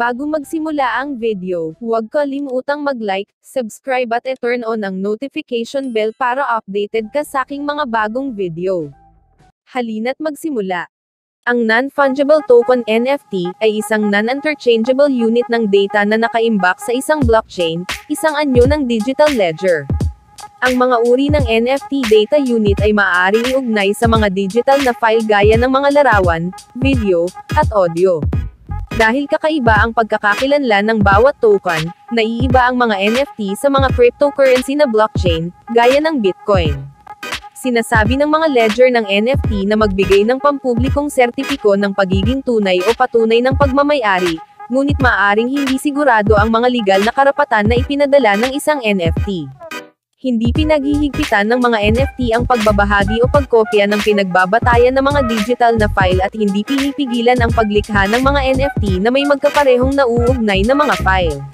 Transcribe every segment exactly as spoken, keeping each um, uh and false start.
Bago magsimula ang video, huwag kalimutang mag-like, subscribe at i-turn on ang notification bell para updated ka sa aking mga bagong video. Halina't magsimula. Ang Non Fungible Token N F T ay isang non-interchangeable unit ng data na nakaimbak sa isang blockchain, isang anyo ng digital ledger. Ang mga uri ng N F T data unit ay maaaring iugnay sa mga digital na file gaya ng mga larawan, video, at audio. Dahil kakaiba ang pagkakakilanlan ng bawat token, naiiba ang mga N F T sa mga cryptocurrency na blockchain, gaya ng Bitcoin. Sinasabi ng mga ledger ng N F T na magbigay ng pampublikong sertipiko ng pagiging tunay o patunay ng pagmamay-ari, ngunit maaaring hindi sigurado ang mga legal na karapatan na ipinadala ng isang N F T. Hindi pinaghihigpitan ng mga N F T ang pagbabahagi o pagkopya ng pinagbabatayan ng mga digital na file at hindi pinipigilan ang paglikha ng mga N F T na may magkaparehong nauugnay na mga file.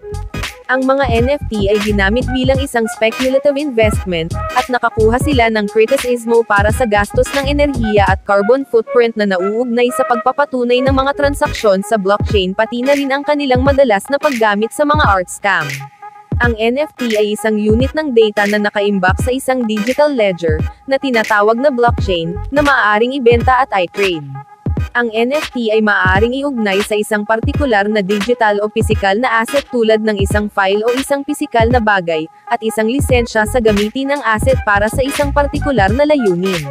Ang mga N F T ay ginamit bilang isang speculative investment, at nakakuha sila ng kritisismo para sa gastos ng enerhiya at carbon footprint na nauugnay sa pagpapatunay ng mga transaksyon sa blockchain pati na rin ang kanilang madalas na paggamit sa mga art scam. Ang N F T ay isang unit ng data na nakaimbak sa isang digital ledger, na tinatawag na blockchain, na maaaring ibenta at i-trade. Ang N F T ay maaaring iugnay sa isang partikular na digital o pisikal na asset tulad ng isang file o isang pisikal na bagay, at isang lisensya sa gamitin ng asset para sa isang partikular na layunin.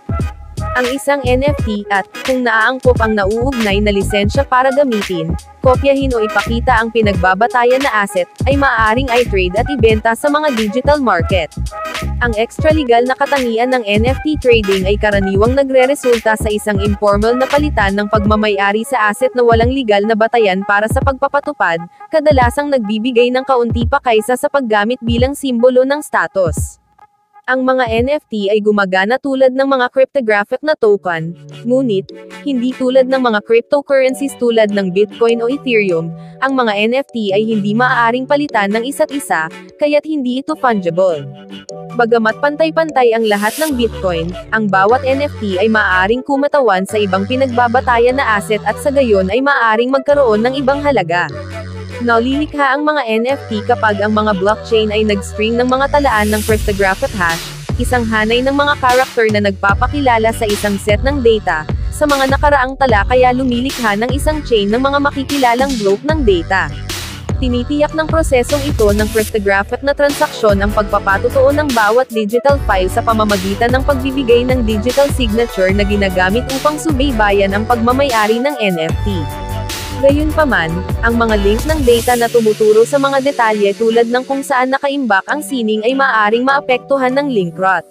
Ang isang N F T, at, kung naaangkop ang nauugnay na lisensya para gamitin, kopyahin o ipakita ang pinagbabatayan na asset, ay maaaring i-trade at ibenta sa mga digital market. Ang extralegal na katangian ng N F T trading ay karaniwang nagreresulta sa isang informal na palitan ng pagmamay-ari sa asset na walang legal na batayan para sa pagpapatupad, kadalasang nagbibigay ng kaunti pa kaysa sa paggamit bilang simbolo ng status. Ang mga N F T ay gumagana tulad ng mga cryptographic na token, ngunit, hindi tulad ng mga cryptocurrencies tulad ng Bitcoin o Ethereum, ang mga N F T ay hindi maaaring palitan ng isa't isa, kaya't hindi ito fungible. Bagamat pantay-pantay ang lahat ng Bitcoin, ang bawat N F T ay maaaring kumatawan sa ibang pinagbabatayan na asset at sa gayon ay maaaring magkaroon ng ibang halaga. Nalilikha ang mga N F T kapag ang mga blockchain ay nag-string ng mga talaan ng cryptographic hash, isang hanay ng mga karakter na nagpapakilala sa isang set ng data, sa mga nakaraang tala kaya lumilikha ng isang chain ng mga makikilalang block ng data. Tinitiyak ng prosesong ito ng cryptographic na transaksyon ang pagpapatotoo ng bawat digital file sa pamamagitan ng pagbibigay ng digital signature na ginagamit upang subaybayan ang pagmamay-ari ng N F T. Gayunpaman, ang mga link ng data na tumuturo sa mga detalye tulad ng kung saan nakaimbak ang sining ay maaaring maapektuhan ng link rot.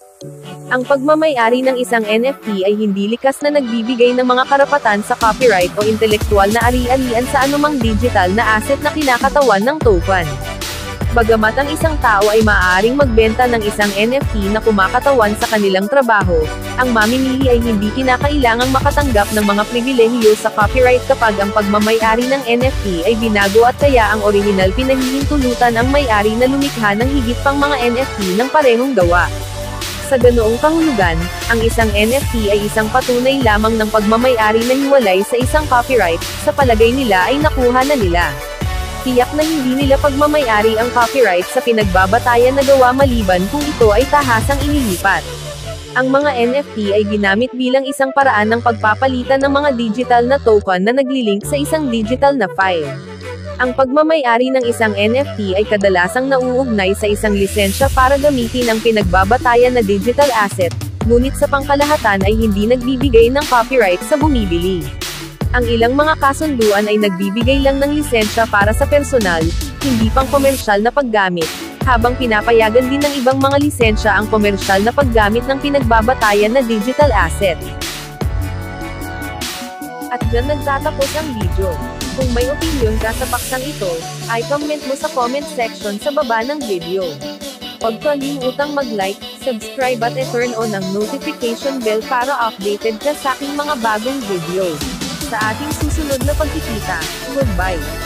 Ang pagmamay-ari ng isang N F T ay hindi likas na nagbibigay ng mga karapatan sa copyright o intelektual na ari-arian sa anumang digital na asset na kinakatawan ng token. Bagamat ang isang tao ay maaaring magbenta ng isang N F T na kumakatawan sa kanilang trabaho, ang mamimili ay hindi kinakailangang makatanggap ng mga pribilehiyo sa copyright kapag ang pagmamay-ari ng N F T ay binago at kaya ang orihinal pinahihintulutan ang may-ari na lumikha ng higit pang mga N F T ng parehong gawa. Sa ganoong kahulugan, ang isang N F T ay isang patunay lamang ng pagmamay-ari na hiwalay sa isang copyright, sa palagay nila ay nakuha na nila. Tiyak na hindi nila pagmamay-ari ang copyright sa pinagbabatayan na gawa maliban kung ito ay tahasang inilipat. Ang mga N F T ay ginamit bilang isang paraan ng pagpapalitan ng mga digital na token na naglilink sa isang digital na file. Ang pagmamay-ari ng isang N F T ay kadalasang nauugnay sa isang lisensya para gamitin ang pinagbabatayan na digital asset, ngunit sa pangkalahatan ay hindi nagbibigay ng copyright sa bumibili. Ang ilang mga kasunduan ay nagbibigay lang ng lisensya para sa personal, hindi pang komersyal na paggamit, habang pinapayagan din ng ibang mga lisensya ang komersyal na paggamit ng pinagbabatayan na digital asset. At dyan nagtatapos ang video. Kung may opinion ka sa paksang ito, ay comment mo sa comment section sa baba ng video. Huwag kalimutang mag-like, subscribe at i-turn on ang notification bell para updated ka sa aking mga bagong video. Sa ating susunod na pagkikita, goodbye!